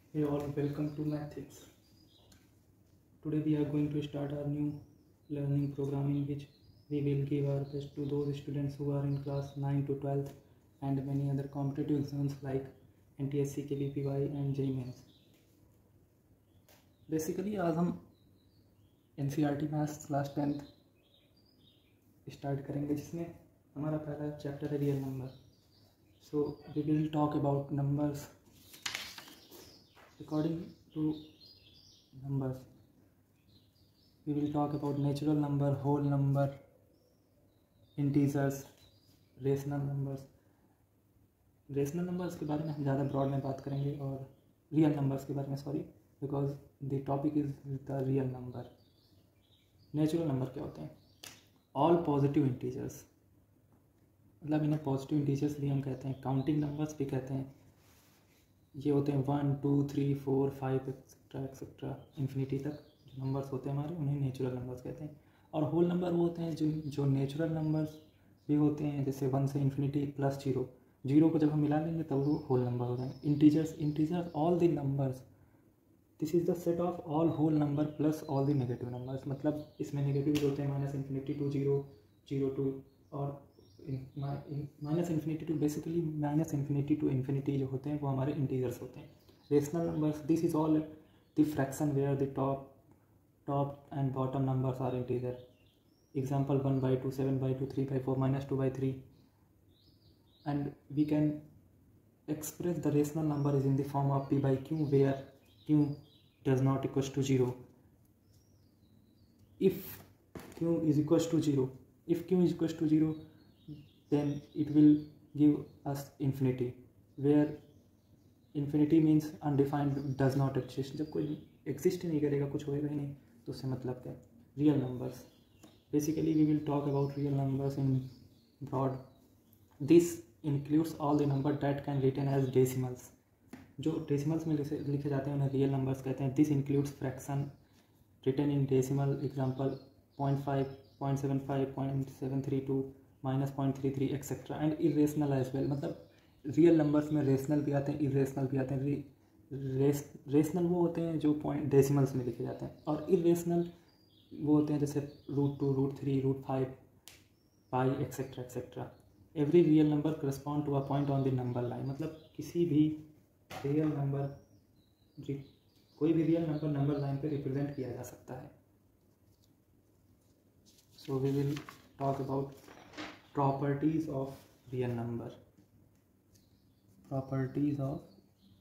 Hey all, welcome to Mathix. Today we are going to start our new learning program in which we will give our best to those students who are in class 9 to 12th and many other competitive exams like NTSC, KVPY and JEE Mains. Basically आज हम NCERT maths class 10th start करेंगे जिसमें हमारा पहला chapter है real number. So we will talk about numbers. According to numbers, we will talk about natural number, whole number, integers, rational numbers. Rational numbers के बारे में हम ज़्यादा ब्रॉड में बात करेंगे और रियल नंबर्स के बारे में because the topic is the real number. Natural number क्या होते हैं? ऑल पॉजिटिव इंटीजर्स, मतलब इन्हें पॉजिटिव इंटीजर्स भी हम कहते हैं, काउंटिंग नंबर्स भी कहते हैं. ये होते हैं 1 2 3 4 5 एक्सेट्रा एक्सेट्रा इन्फिनिटी तक जो नंबर्स होते हैं हमारे, उन्हें नेचुरल नंबर्स कहते हैं. और होल नंबर वो होते हैं जो नेचुरल नंबर्स भी होते हैं, जैसे 1 से इन्फिनिटी प्लस 0 को जब हम मिला लेंगे तब वो होल नंबर हो जाएंगे. Integers all the numbers, this is the set of all whole number plus all the negative numbers. मतलब इसमें नेगेटिव होते हैं -∞ to 0 0 to और -∞ to बेसिकली -∞ to इन्फिनिटी जो होते हैं वो हमारे इंटीजर्स होते हैं. Rational numbers, this is all the fraction where the top and bottom numbers are integer. Example 1/2, 7/2, 3/4, -2/3. And we can express the rational number is in the form of p/q where q does not equals to 0. If q is equals to 0, then it will give us infinity, where infinity means undefined, does not exist. जब कोई exist ही नहीं करेगा, कुछ होएगा ही नहीं, तो उससे मतलब क्या? Real numbers. Basically we will talk about real numbers in broad. This includes all the number that can written as decimals. जो डेसिमल्स में लिखे जाते हैं उन्हें रियल नंबर्स कहते हैं. This includes fraction written in decimal, example 0.5, 0.75, 0.732, -0.33 etcetera. And irrational as well, मतलब real numbers में रेशनल भी आते हैं, इरेशनल भी आते हैं. रेशनल वो होते हैं जो पॉइंट डेसिमल्स में लिखे जाते हैं, और इरेशनल वो होते हैं जैसे √2, √3, √5, pi etcetera etcetera. Every real number correspond to a point on the number line. मतलब किसी भी रियल नंबर, कोई भी रियल नंबर लाइन पे रिप्रेजेंट किया जा सकता है. So we will talk about properties of real number. Properties of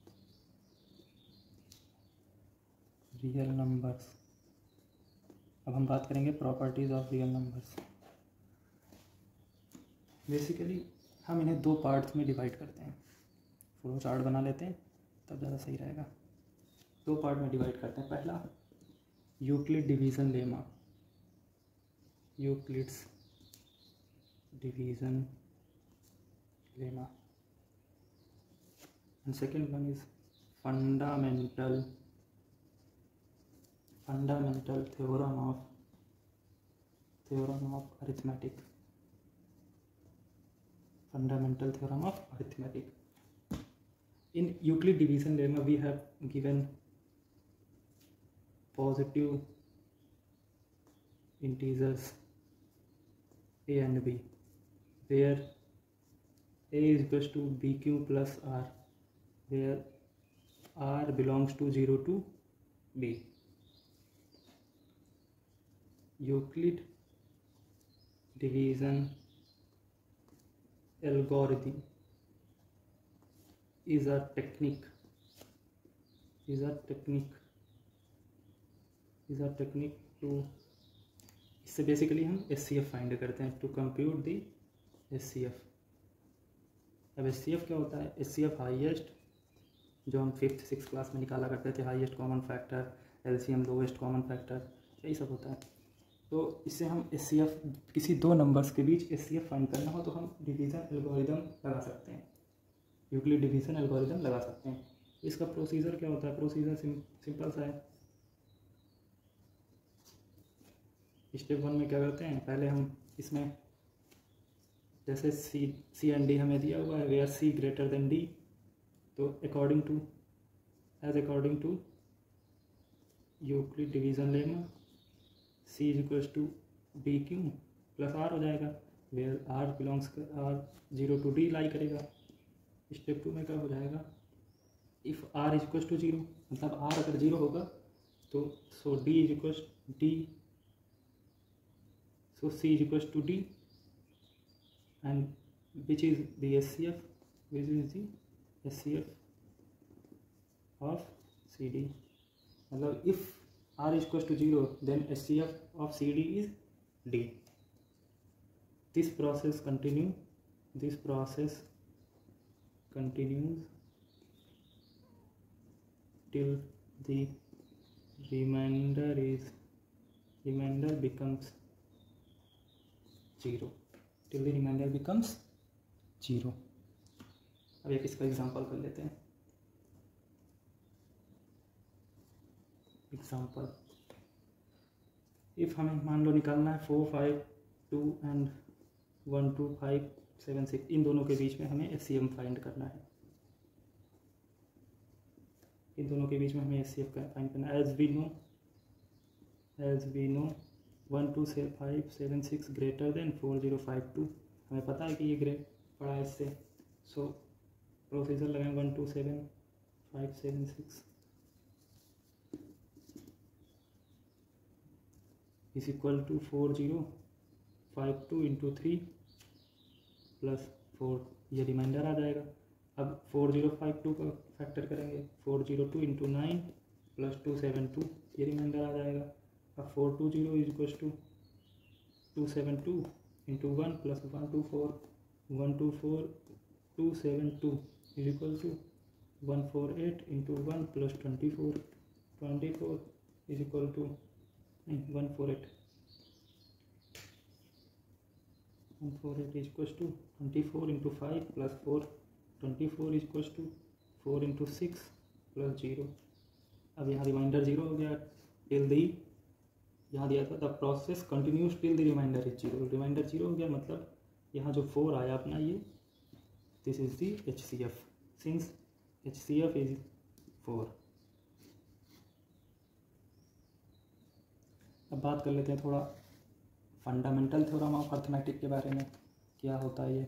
real numbers. अब हम बात करेंगे properties of real numbers. Basically हम इन्हें 2 पार्ट्स में डिवाइड करते हैं. फ्लो चार्ट बना लेते हैं तब ज़्यादा सही रहेगा. 2 पार्ट में डिवाइड करते हैं. पहला Euclid division lemma, Euclid's division lemma, and second one is fundamental theorem of arithmetic. Fundamental theorem of arithmetic. In Euclid division lemma we have given positive integers a and b, where a is equals to bq plus r, where r belongs to 0 to b. Euclid division algorithm is a technique to, इससे basically हम SCF find करते हैं, to compute the SCF. अब SCF क्या होता है? SCF highest, जो हम 5th 6th क्लास में निकाला करते थे, highest common factor, LCM lowest common factor, यही सब होता है. तो इससे हम SCF, किसी 2 नंबर्स के बीच SCF फाइंड करना हो तो हम डिवीज़न एल्गोरिदम लगा सकते हैं, यूक्लिड डिवीज़न एल्गोरिदम लगा सकते हैं. इसका प्रोसीजर क्या होता है? प्रोसीजर सिंपल सा है. स्टेप 1 में क्या करते हैं? पहले हम इसमें जैसे सी एंड डी हमें दिया हुआ है, where C greater than D, तो according to as according to Euclid division lemma C is equals to D Q plus R हो जाएगा, where R belongs R 0 to D lie करेगा। स्टेप 2 में क्या हो जाएगा, if R is equals to 0, मतलब आर अगर 0 होगा तो so D is equals D, so C is equals to D, and which is the SCF, which is the SCF of CD, मतलब if R is equals to 0 then SCF of CD is D. This process continues till the remainder becomes 0, till the remainder becomes 0। अब एक इसका example कर लेते हैं। Example, if हमें मान लो निकालना है 4 5 2 एंड 1 2 5 7 6, इन दोनों के बीच में हमें एचसीएफ फाइंड करना है। इन दोनों के बीच में हमें एचसीएफ फाइंड करना है। As we know 1 2 5 7 6 greater than 4 0 5 2, हमें पता है कि ये ग्रेट बड़ा है इससे, सो प्रोसीजर लगाएं 1 2 7 5 7 6 is equal to 4 0 5 2 into 3 plus 4, ये रिमाइंडर आ जाएगा। अब 4 0 5 2 का फैक्टर करेंगे, 4 0 2 इंटू 9 प्लस 2 7 2, ये रिमाइंडर आ जाएगा। अब 4 2 0 is equal to 2 7 2 into 1 plus 1 2 4 1 2 4 2 7 2 is equal to 1 4 8 into 1 plus 24 is equal to 1 4 8 is equals to 24 into 5 plus 4, 24 is equals to 4 into 6 plus 0। अब यहाँ रिमाइंडर 0 हो गया, टिल दी यहाँ दिया था the process continues till the reminder is 0, reminder 0 हो गया, मतलब यहाँ जो 4 आया अपना ये, this is the HCF, since HCF is 4। अब बात कर लेते हैं थोड़ा फंडामेंटल थ्योरम ऑफ अर्थमेटिक के बारे में। क्या होता है ये,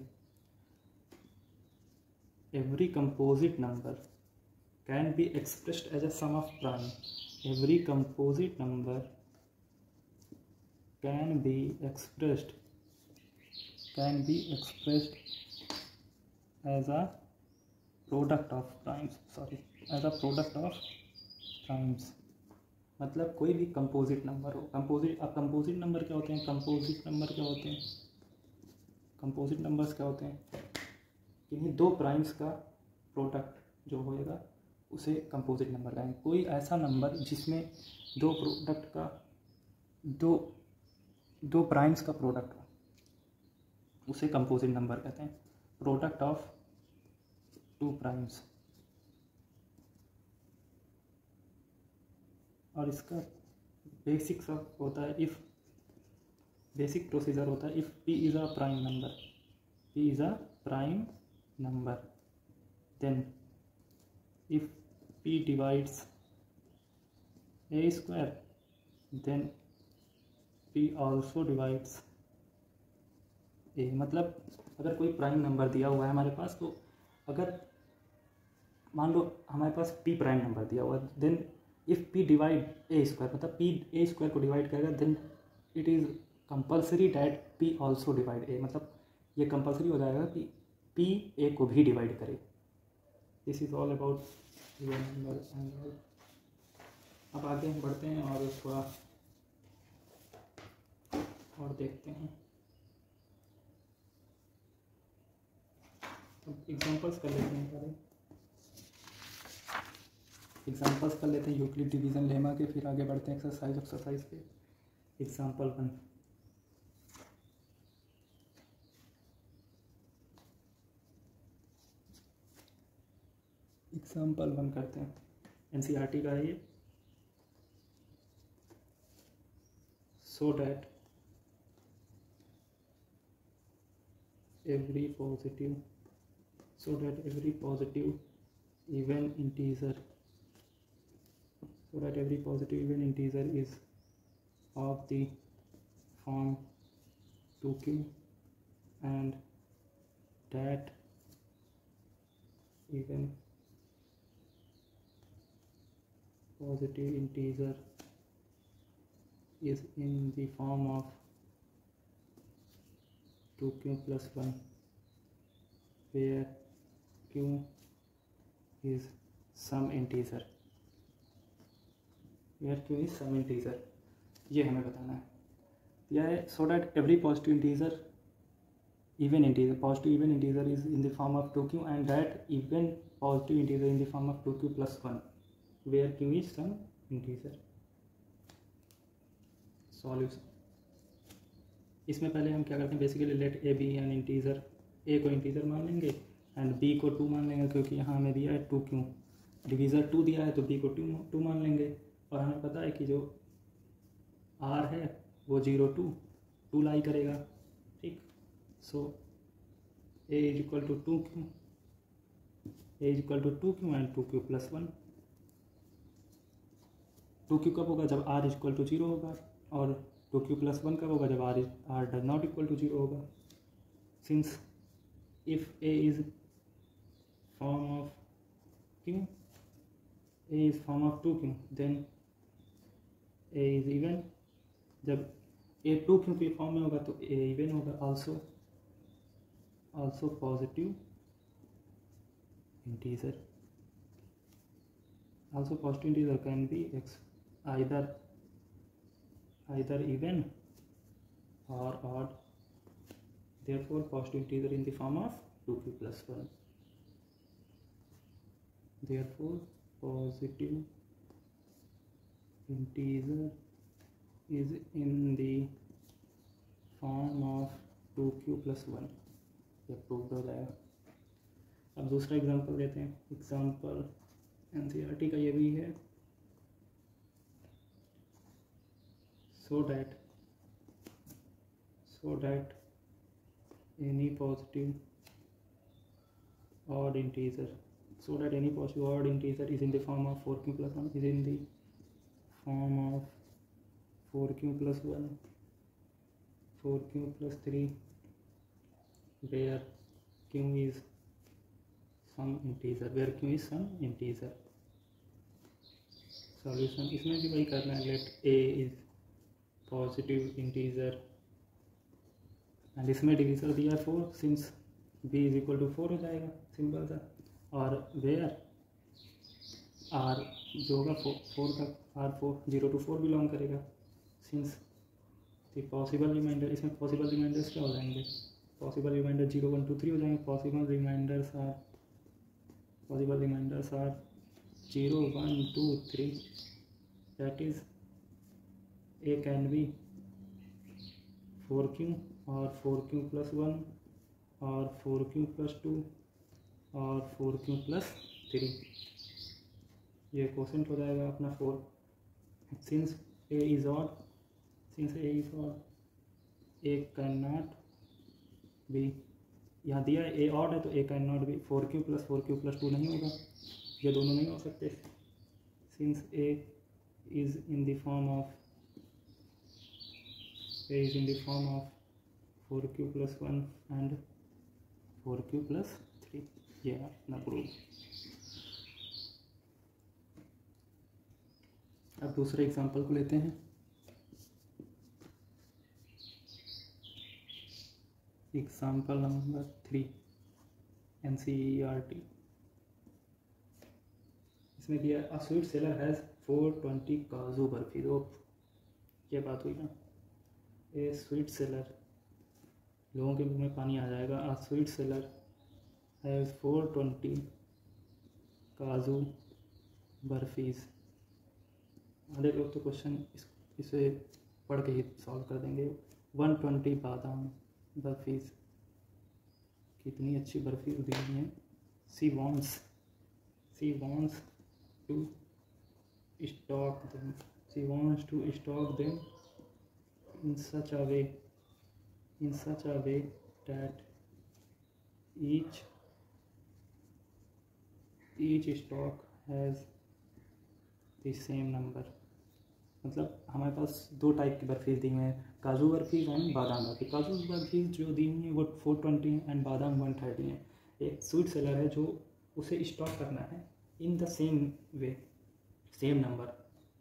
every composite number can be expressed as a sum of prime, every composite number can be expressed as a product of primes, as a product of primes, मतलब कोई भी कंपोजिट नंबर हो। कंपोजिट नंबर क्या होते हैं, composite numbers क्या होते हैं, किन्हीं दो प्राइम्स का प्रोडक्ट जो होएगा उसे कंपोजिट नंबर कहेंगे। कोई ऐसा नंबर जिसमें दो प्रोडक्ट का दो प्राइम्स का प्रोडक्ट हो उसे कंपोजिट नंबर कहते हैं, प्रोडक्ट ऑफ 2 प्राइम्स। और इसका बेसिक सब होता है, बेसिक प्रोसीजर होता है, if P is a prime number then if P divides A square then P also divides A। मतलब अगर कोई प्राइम नंबर दिया हुआ है हमारे पास, तो अगर मान लो हमारे पास P प्राइम नंबर दिया हुआ है, then if P divide A square, मतलब P A स्क्वायर को डिवाइड करेगा, then it is compulsory that P also divide A, मतलब ये कंपल्सरी हो जाएगा कि P A को भी डिवाइड करे। This is all about real number. अब आगे हम बढ़ते हैं और थोड़ा और देखते हैं। अब एग्जांपल्स कर लेते हैं सारे, एग्जांपल्स कर लेते हैं यूक्लिड डिवीजन लेमा के, फिर आगे बढ़ते हैं एक्सरसाइज पे। एग्जांपल 1, करते हैं, NCERT का है ये। So that every positive even integer so that every positive even integer is of the form 2q and that even positive integer is in the form of 2q plus 1 where q is some integer, ये हमें बताना है। यह है so that every positive integer positive even integer is in the form of 2q and that even positive integer in the form of 2q plus 1 where q is some integer। Solution, इसमें पहले हम क्या करते हैं, basically let a be an integer, a को integer मान लेंगे and B को 2 मान लेंगे क्योंकि यहाँ हमें दिया है 2q, डिवीज़र 2 दिया है तो बी को 2 मान लेंगे और हमें पता है कि जो r है वो 0 to 2 लाई करेगा, ठीक। So a is equal to 2q, and 2q plus 1। 2q कब होगा, जब r इक्वल टू 0 होगा और 2q प्लस 1 कब होगा, जब r does not equal to 0 होगा। Since if a is form of q, a is form of 2q then a is even, जब a 2q के फॉर्म में होगा तो a इवन होगा। also positive integer can be either even or odd, therefore positive integer in the form of 2q plus 1, therefore positive integer is in the form of 2q plus 1, ये prove हो जाएगा। अब दूसरा example लेते हैं। Example NCERT का ये भी है। So that any positive odd integer is in the form of 4q plus 1 is in the form of 4q plus 1, 4q plus 3 where q is some integer, solution, इसमें भी वही करना है। Let a is positive integer and इसमें divisor दिया 4, since b is equal to 4 हो जाएगा, simple सा। और वेयर r जो होगा 4 का r 0 to 4 बिलोंग करेगा, सिंस द पॉसिबल रिमाइंडर, इसमें पॉसिबल रिमाइंडर्स क्या हो जाएंगे, पॉसिबल रिमाइंडर 0 1 2 3 हो जाएंगे। Possible reminders are 0 1 2 3, that is a can be 4q और 4q plus 1 और 4q plus 2 और 4q plus 3, ये क्वोशेंट हो जाएगा अपना 4। Since a is odd, a can not be, यहाँ दिया है a ऑड है तो a can not be 4q plus 2 नहीं होगा, ये दोनों नहीं हो सकते। Since a is in the form of 4q plus 1 and 4q plus 3, ये अपना प्रूफ। अब दूसरे एग्जांपल को लेते हैं। एग्जाम्पल नंबर 3 NCERT, इसमें दिया अ स्वीट सेलर हैज़ 420 काजू बर्फी। तो ये बात हुई ना, ए स्वीट सेलर, लोगों के मुंह में पानी आ जाएगा। अ स्वीट सेलर हैज़ 420 काजू बर्फीज। आधे लोग तो क्वेश्चन इसे पढ़ के ही सॉल्व कर देंगे। 120 बादाम बर्फीज, कितनी अच्छी बर्फी दी हुई है। She wants to stock them in such a way that each stock has the same number. मतलब हमारे पास दो टाइप की बर्फीज दी हुई हैं, काजू बर्फीज एंड बादाम बर्फी। काजू बर्फीज जो दी हुई है वो 420 है एंड बादाम 130 है। एक स्वीट सेलर है जो उसे स्टॉक करना है in the same way, same number.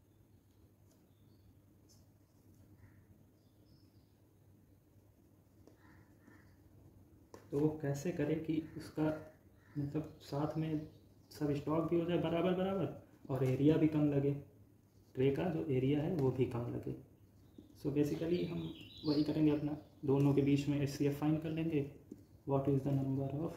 तो वो कैसे करे कि उसका मतलब साथ में सब स्टॉक भी हो जाए बराबर बराबर और एरिया भी कम लगे, ट्रे का जो एरिया है वो भी कम लगे। सो बेसिकली हम वही करेंगे, अपना दोनों के बीच में HCF फाइंड कर लेंगे। What is the number of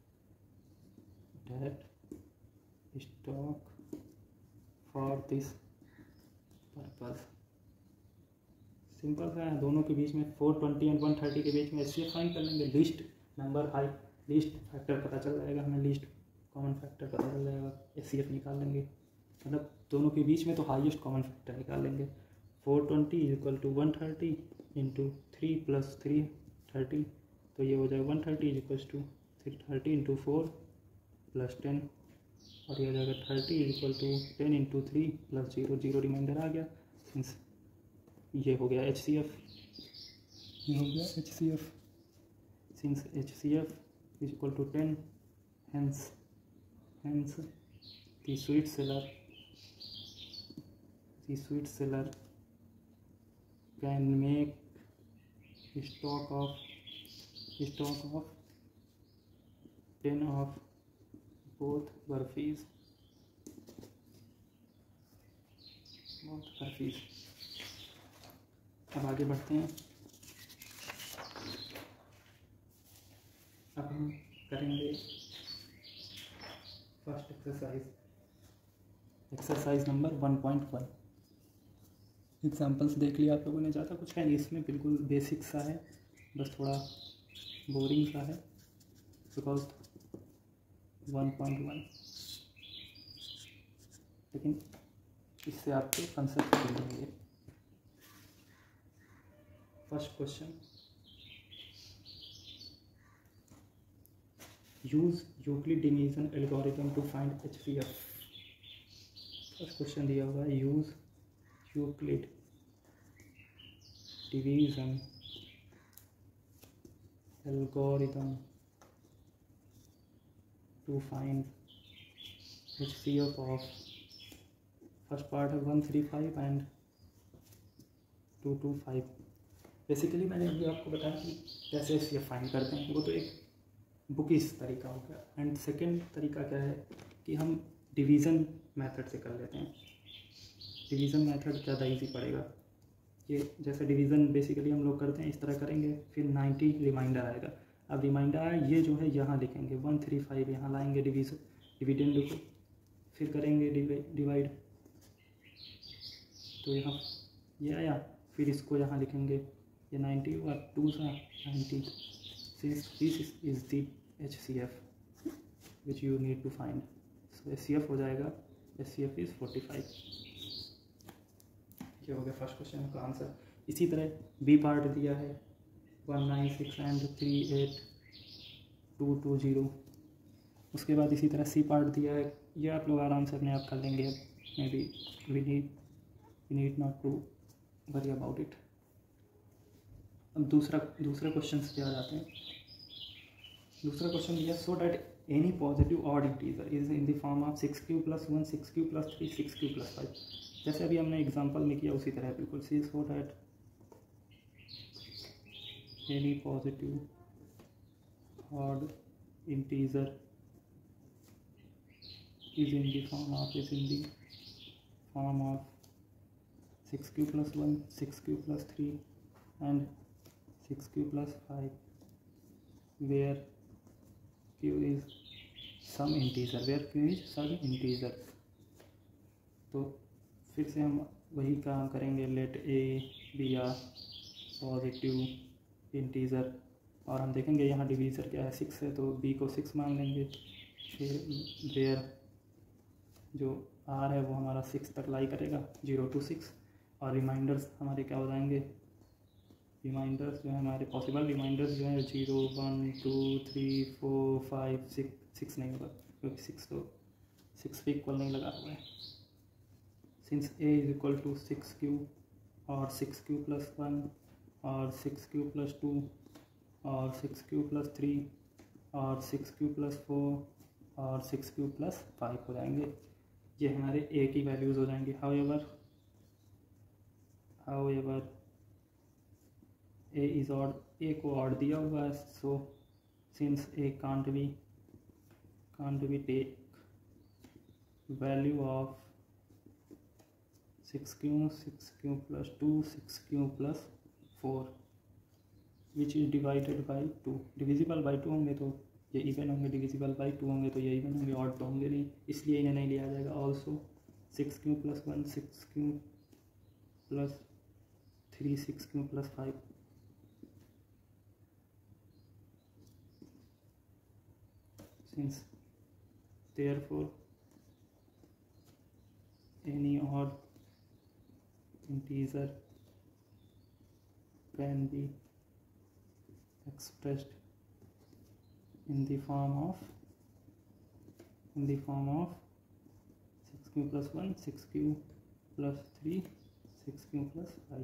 that stock for this purpose. Simple सा है, दोनों के बीच में 420 एंड 130 के बीच में HCF फाइंड कर लेंगे। लीस्ट नंबर हाई, लीस्ट फैक्टर पता चल जाएगा हमें, लीस्ट कॉमन फैक्टर पता चल जाएगा, HCF निकाल लेंगे। मतलब दोनों के बीच में तो हाईएस्ट कॉमन फैक्टर निकाल लेंगे। 420 इक्वल टू 130 इंटू 3 प्लस 3 30, तो ये हो जाएगा 130 इक्वल्स टू 30 इंटू 4 प्लस 10, और ये हो जाएगा 30 equal to 10 into 3 plus 0 reminder आ गया। सिंस ये हो गया HCF, ये हो गया HCF। Since HCF is equal to 10, hence the sweet seller can make stock of 10 of both burpees। अब आगे बढ़ते हैं। अब हम करेंगे फर्स्ट एक्सरसाइज नंबर 1.1। एग्जाम्पल्स देख लिया आप लोगों ने, ज़्यादा कुछ है नहीं इसमें, बिल्कुल बेसिक सा है, बस थोड़ा बोरिंग सा है बिकॉज 1.1, लेकिन इससे आपके कंसेप्ट मिलेंगे। First question, use Euclid division algorithm to find HCF। First question दिया हुआ है, use Euclid division algorithm to find HCF of, first part है 135 एंड 225। बेसिकली मैंने अभी आपको बताया कि कैसे HCF फाइंड करते हैं, वो तो एक बुकिश तरीका हो गया। एंड सेकेंड तरीका क्या है कि हम डिवीज़न मेथड से कर लेते हैं। डिवीज़न मेथड ज़्यादा इजी पड़ेगा। ये जैसे डिवीज़न बेसिकली हम लोग करते हैं इस तरह करेंगे, फिर 90 रिमाइंडर आएगा। अब रिमाइंडर आया, ये जो है यहाँ लिखेंगे 135, यहाँ लाएंगे डिविडेंड को, फिर करेंगे डिवाइड, तो यहाँ ये आया, फिर इसको यहाँ लिखेंगे, ये 90 हुआ, 2 सा 90। Since this is the HCF which you need to find, so HCF हो जाएगा, HCF इज़ 45। ये हो गया फर्स्ट क्वेश्चन का आंसर। इसी तरह बी पार्ट दिया है 196 एंड 38220। उसके बाद इसी तरह सी पार्ट दिया है, ये आप लोग आराम से अपने आप कर लेंगे। May be we need not to worry about it. अब दूसरा क्वेश्चन पे आ जाते हैं। दूसरा क्वेश्चन दिया, so that any positive odd integer is in the form of 6q + 1 6q + 3 6q + 5। जैसे अभी हमने एग्जांपल में किया उसी तरह बिल्कुल सी, so that any positive odd integer is in the form of 6q + 1 6q + 3 and 6q + 5 where q is some integer। तो फिर से हम वही काम करेंगे, let a be a positive integer, और हम देखेंगे यहाँ डिवीज़र क्या है 6 है, तो b को 6 मान लेंगे। फिर वेयर जो r है वो हमारा 6 तक लाई करेगा, 0 to 6, और रिमाइंडर्स हमारे क्या हो जाएंगे, रिमाइंडर्स जो है हमारे पॉसिबल रिमाइंडर्स जो है 0 1 2 3 4 5 6 नहीं होगा क्योंकि 6 पे इक्वल नहीं लगा हुआ है। Since a is equal to 6q और 6q प्लस 1 और 6q प्लस 2 और 6q प्लस 3 और 6q प्लस 4 और 6q प्लस 5 हो जाएंगे। ये हमारे a की वैल्यूज़ हो जाएंगे। However a is odd, a को ऑड दिया हुआ है, so since a can't be take value of 6q plus 2 6q plus 4 which is divided by 2। Divisible by 2 होंगे तो ये इवन होंगे, डिविजिबल बाई 2 होंगे तो ये इवन होंगे, ऑड तो होंगे नहीं, इसलिए इन्हें नहीं लिया जाएगा। Also 6q plus 1 6q plus 3 6q plus 5 since therefore any odd integer can be expressed in the form of 6q plus 1 6q plus 3 6q plus 5।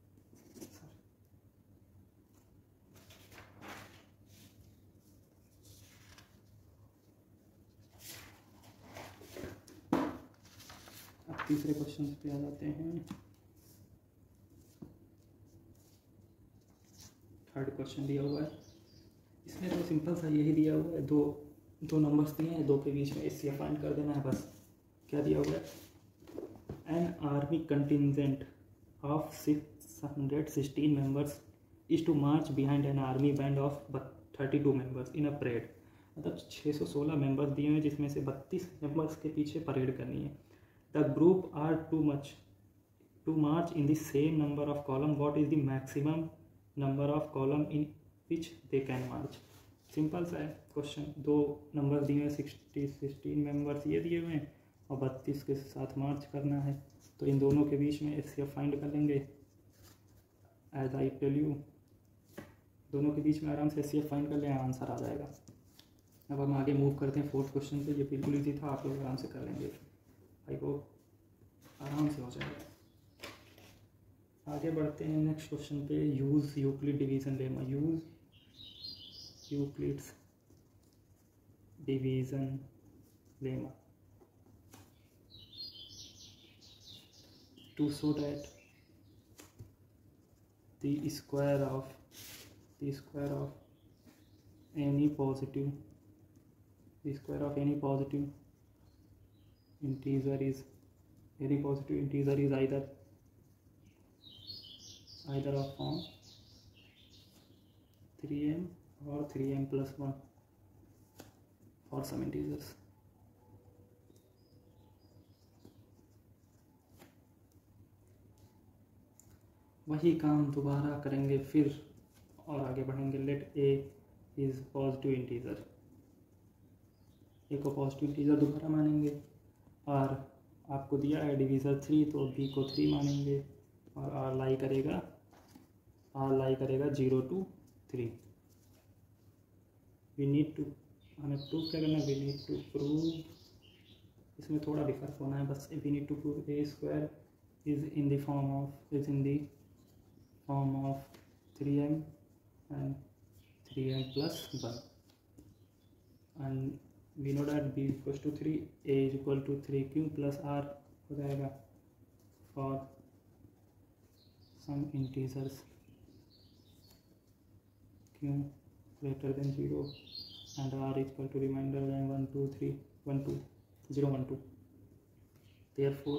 अब तीसरे क्वेश्चन पे आ जाते हैं। थर्ड क्वेश्चन दिया हुआ है, इसमें तो सिंपल सा यही दिया हुआ है, दो नंबर्स दिए हैं, दो के बीच में इससे फाइंड कर देना है बस। क्या दिया हुआ है? An army contingent of 616 members is to march behind an army band of 32 members in a parade. मतलब 616 मेंबर्स दिए हैं जिसमें से 32 मेंबर्स के पीछे परेड करनी है। The group are to march in the same number of column, what is the maximum number of column in which they can march. Simple सा है क्वेश्चन, दो नंबर दिए हैं, 16 मेंबर्स ये दिए हुए हैं और 32 के साथ मार्च करना है, तो इन दोनों के बीच में एस फाइंड कर लेंगे। एज आई टेल यू, दोनं के बीच में आराम से एस फाइंड कर लें, आंसर आ जाएगा। अब हम आगे मूव करते हैं फोर्थ क्वेश्चन पे। ये बिल्कुल ईजी था, आप लोग आराम से कर लेंगे, आई होप आराम से हो जाएगा। आगे बढ़ते हैं नेक्स्ट क्वेश्चन पे। Use Euclid division lemma. Use Euclid's division lemma to show that the square of any positive integer is either of form 3m or 3m plus 1 for some integers। वही काम दोबारा करेंगे फिर और आगे बढ़ेंगे। Let a is positive integer, a को positive integer दोबारा मानेंगे, और आपको दिया है डिवीज़र 3 तो बी को 3 मानेंगे, और आर लाई करेगा 0 to 3। वी नीड टू, हमें प्रूव क्या करना है? वी नीड टू प्रूव, इसमें थोड़ा भी फर्क होना है बस। We need to prove a square is in the form of 3m and 3m plus 1, and we know that b equals to 3, a is equal to 3q plus r हो जाएगा for some integers q greater than 0 and r is equal to remainder than 1 2 3 1 2 0 1 2। therefore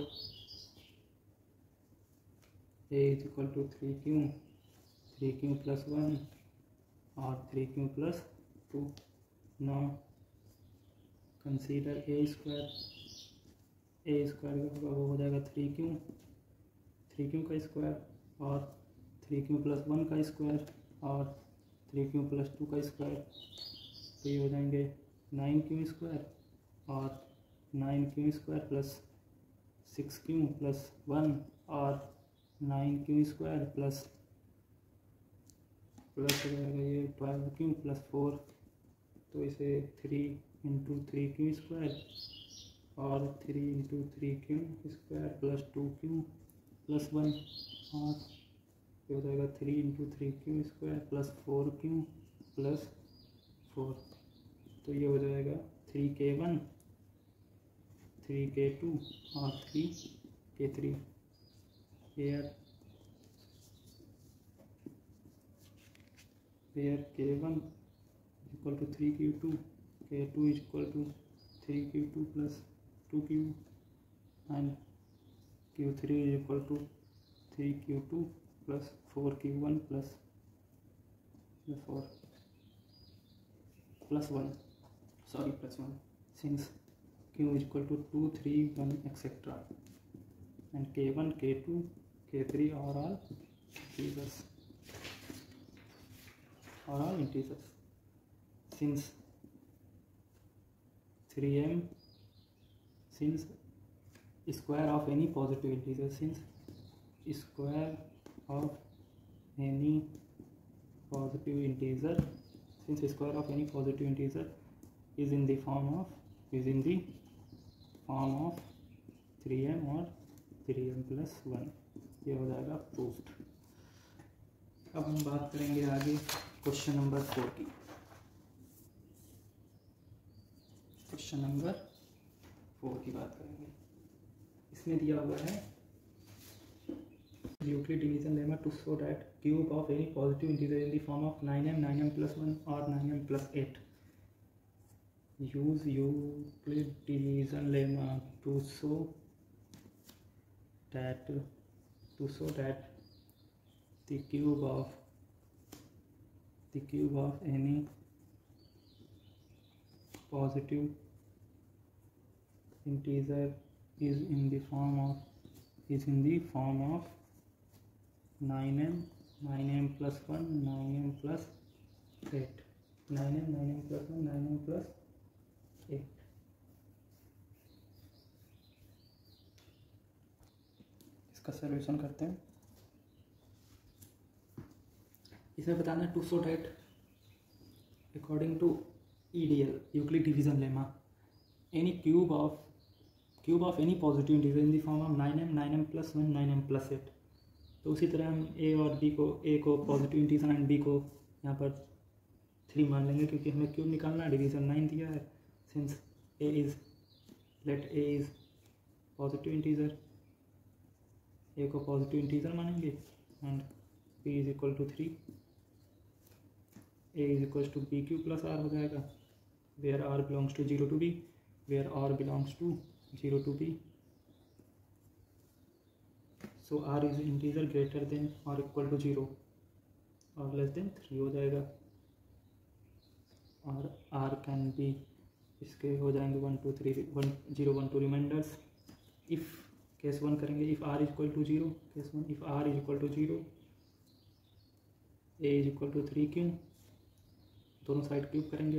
a is equal to 3q plus 1 or 3q plus 2। now consider a square का होगा, वो हो जाएगा 3q का square और 3q plus 1 का square और 3q plus 2 का स्क्वायर, तो ये हो जाएंगे 9q स्क्वायर और 9q square plus 6q plus 1 और 9q स्क्वायर प्लस हो जाएगा ये 12q प्लस 4, तो इसे 3 × 3q स्क्वायर और 3 into 3q square plus 2q plus 1 और ये हो जाएगा 3 into 3q square plus 4q plus 4। तो ये हो जाएगा 3k1 3k2 और 3k3। where k1 equal to 3q2, k2 is equal to 3q2 plus 2q and q3 is equal to 3q2 plus 4q1 plus 4 plus 1, sorry, plus 1, since q is equal to 2, 3, 1 etc. and k1, k2, k3 are all integers. Since 3m, since square of any positive integer, since square of any positive integer, since square of any positive integer is in the form of 3m or 3m plus 1, ये हो जाएगा proofed. अब हम बात करेंगे आगे question number 4 की। Question number 4 की बात करेंगे। इसमें दिया हुआ है Euclid division lemma to show that cube of any positive integer in the form of 9m, 9m plus 1 or 9m plus 8. Use Euclid division lemma to show that the cube of any positive integer is in the form of 9m, 9m plus 1, 9m plus 8, 9m, 9m plus 1, 9m plus 8। इसका solution करते हैं। इसमें बताना है to show that according to EDL Euclid division lemma any cube of any positive integer in the form of 9m, 9m plus 1, 9m plus 8। तो उसी तरह हम a और b को, a को पॉजिटिव इंटीजर एंड b को यहाँ पर 3 मान लेंगे, क्योंकि हमें क्यूब निकालना है, डिवीजन 9 दिया है। Since a is positive integer, a को पॉजिटिव इंटीजर मानेंगे and b is equal to 3, a is equal to b q plus r हो जाएगा, where r belongs to 0 to b, where r belongs to 0 to b। So r is integer greater than or equal to 0 or less than 3 हो जाएगा, और r can be, इसके हो जाएंगे 1 2 3 0 1 2 reminders. If case 1 करेंगे, if r is equal to 0, case 1 if r is equal to 0, a is equal to 3q, दोनों side cube करेंगे,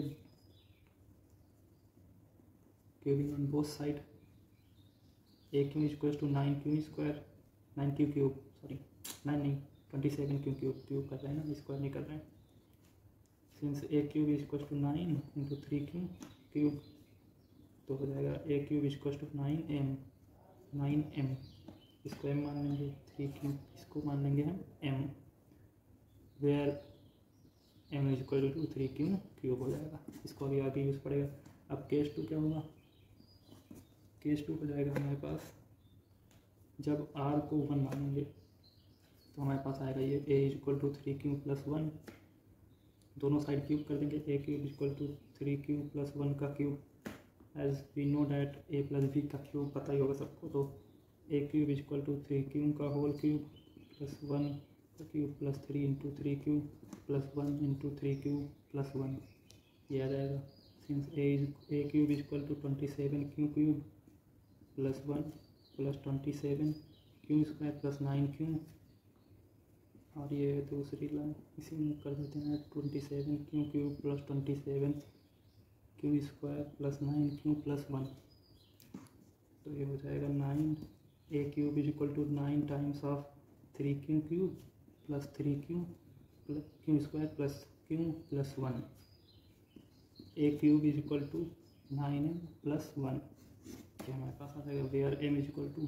cubing on both side, a is equal to 9q square, 9q cube, sorry 9 नहीं 27q cube कर रहे हैं ना, square नहीं कर रहे हैं। Since a cube is equal to 9 into 3q cube, तो हो जाएगा a cube is equal to 9m, इसको m मान लेंगे, 3q इसको मान लेंगे हम m, where m is equal to 3q cube हो जाएगा। इसको अभी आगे यूज़ पड़ेगा। अब केस 2 क्या होगा, केस 2 हो जाएगा हमारे पास, जब r को 1 मानेंगे तो हमारे पास आएगा ये a is equal to 3q plus 1, दोनों साइड क्यूब कर देंगे, a cube is equal to 3q plus 1 का cube, as we know that a plus b का क्यूब पता ही होगा सबको, तो a cube is equal to 3q का होल क्यूब प्लस 1 का cube plus 3 into 3q plus 1 into 3q plus 1, ये आ जाएगा। Since a cube is equal to 27q cube plus 1 plus 27q square plus 9q, और ये दूसरी line इसी में कर देते हैं 27q cube plus 27q square plus 9q plus 1, तो ये हो जाएगा 9, a cube is equal to 9 times of 3q cube plus 3q q square plus q plus 1, a cube is equal to 9m plus 1, इसके हमारे पास आ जाएगा where m is equal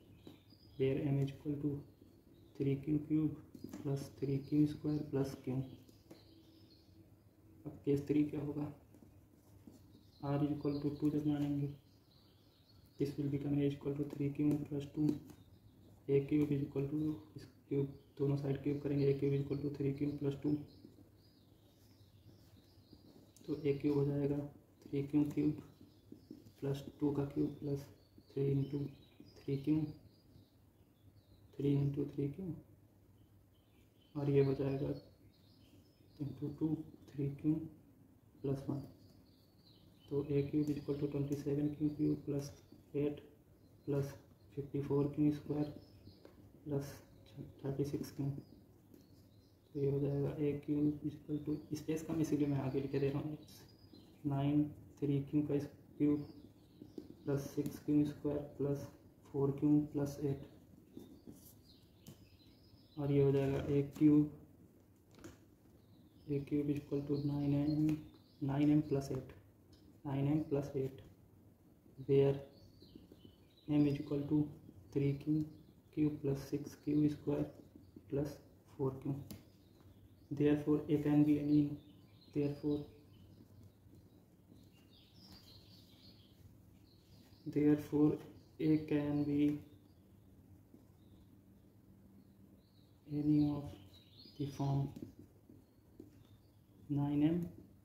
to 3q cube plus 3q square plus q। अब case 3 क्या होगा, r is equal to 2 जब मानेंगे this will become a equal to 3q plus 2, a cube is equal to इस क्यूब दोनों side cube करेंगे, a cube is equal to 3q plus 2, तो a cube हो जाएगा 3q क्यूब प्लस 2 का cube plus 3 into 3q और ये हो जाएगा इंटू 2 3q प्लस 1, तो a cube equal to 27q cube plus 8 plus 54q square plus 36q, तो ये हो जाएगा a cube equal to space कम इसीलिए मैं आगे लिखे दे रहा हूँ 9 3q का cube plus 6q square plus 4q plus 8 और ये हो जाएगा a cube equal to 9m plus 8 where m is equal to 3q cube plus 6q square plus 4q। therefore a can be any therefore a can be any of the form 9m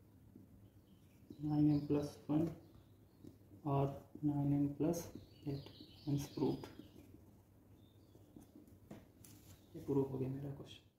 plus 1 or 9m plus 8, hence proved। ये proof हो गया मेरा question.